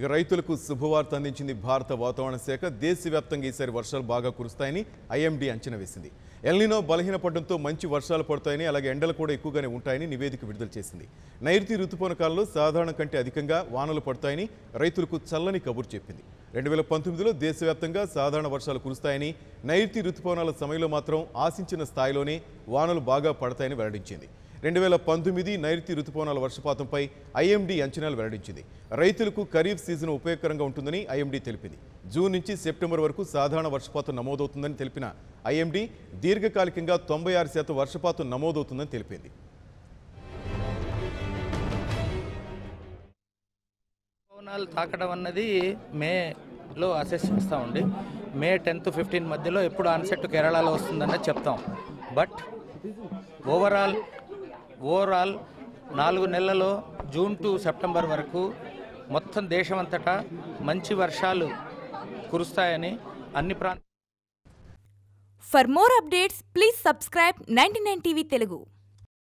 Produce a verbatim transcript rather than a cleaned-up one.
ఇక రైతులకు శుభవార్త అందించింది భారత వాతావరణ శాఖ. దేశవ్యాప్తంగా ఈసారి వర్షాలు బాగా కురుస్తాయని ఐఎండీ అంచనా వేసింది. ఎల్నినో బలహీనపడడంతో మంచి వర్షాలు పడతాయని, అలాగే ఎండలు కూడా ఎక్కువగానే ఉంటాయని నివేదిక విడుదల చేసింది. నైరుతి ఋతుపవన కాలంలో సాధారణ కంటే అధికంగా వానలు పడతాయని రైతులకు చల్లని కబురు చెప్పింది. రెండు వేల పంతొమ్మిదిలో దేశవ్యాప్తంగా సాధారణ వర్షాలు కురుస్తాయని, నైరుతి ఋతుపవనాల సమయంలో మాత్రం ఆశించిన స్థాయిలోనే వానలు బాగా పడతాయని వెల్లడించింది. రెండు వేల పంతొమ్మిది నైరుతి ఋతుపవనాల వర్షపాతంపై ఐఎండీ అంచనాలు వెల్లడించింది. రైతులకు ఖరీఫ్ సీజన్ ఉపయోగకరంగా ఉంటుందని ఐఎండీ తెలిపింది. జూన్ నుంచి సెప్టెంబర్ వరకు సాధారణ వర్షపాతం నమోదవుతుందని తెలిపిన ఐఎండీ దీర్ఘకాలికంగా తొంభై ఆరు శాతం వర్షపాతం నమోదవుతుందని తెలిపింది. పవనాలు తాకడం అన్నది మేలో అసెస్ చేస్తామండి. మే టెన్త్ ఫిఫ్టీన్ మధ్యలో ఎప్పుడు ఆన్సెట్ కేరళలో వస్తుందన్నది చెప్తాం. బట్ ఓవరాల్ ఓవరాల్ నాలుగు నెలల్లో జూన్ టు సెప్టెంబర్ వరకు మొత్తం దేశమంతటా మంచి వర్షాలు కురుస్తాయని అన్ని ప్రాంతాలు. For more updates please subscribe ninety nine TV Telugu.